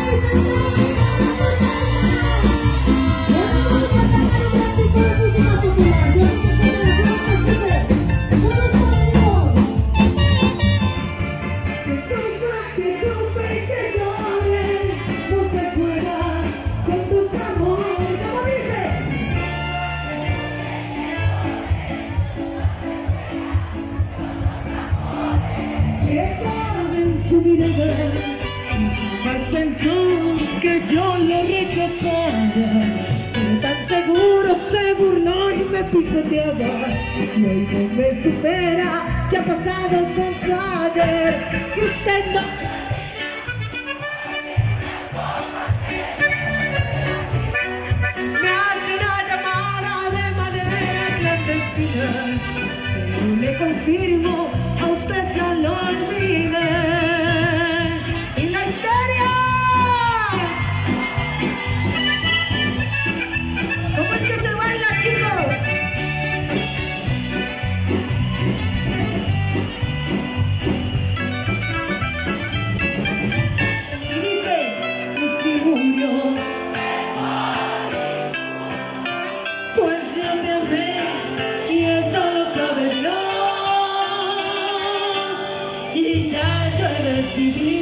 Jamás pensó que yo lo rechazara, pero tan seguro se burló y me pisoteaba. Y hoy no me supera, ¿qué ha pasado con su ayer? Que usted no... Me hace una llamada de manera clandestina, pero le confirmo, a usted ya lo olvidé. Pues yo te amé y eso lo sabe Dios, y ya yo he decidido.